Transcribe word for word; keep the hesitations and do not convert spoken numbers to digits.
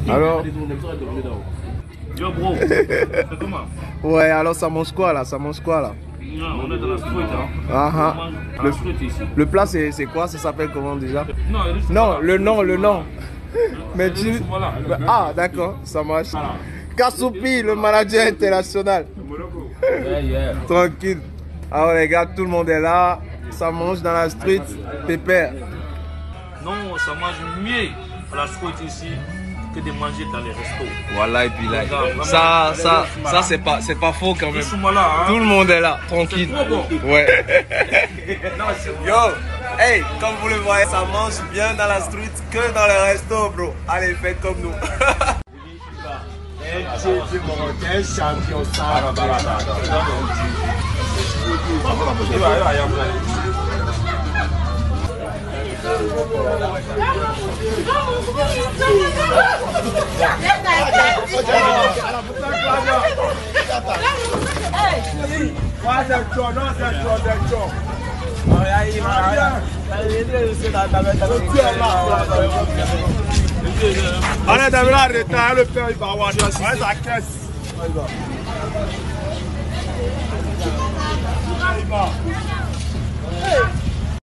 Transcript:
Alors Yo bro, c'est comment? Ouais, alors ça mange quoi là? Ça mange quoi là? Non, on est dans la street, hein. Ah, ah. On mange dans Le, la street ici. le plat c'est quoi? Ça s'appelle comment déjà? Non, il est Non, le nom, le nom. Mais Il est tu... voilà. Ah, d'accord, ça marche. Kasoupi, le manager international. Yeah, yeah. Tranquille. Alors les gars, tout le monde est là. Ça mange dans la street. Pépère. Non, ça mange mieux à la street ici que de manger dans les restos. Voilà, et puis là. Ça, ça, ça c'est pas, c'est pas faux quand même. Hein? Tout le monde est là, tranquille. C'est trop bon. Ouais. Yo, hey, comme vous le voyez, ça mange bien dans la street que dans les restos, bro. Allez, faites comme nous. Un champion, ça. Allez, David, arrête, le père il va avoir sa caisse. Hey!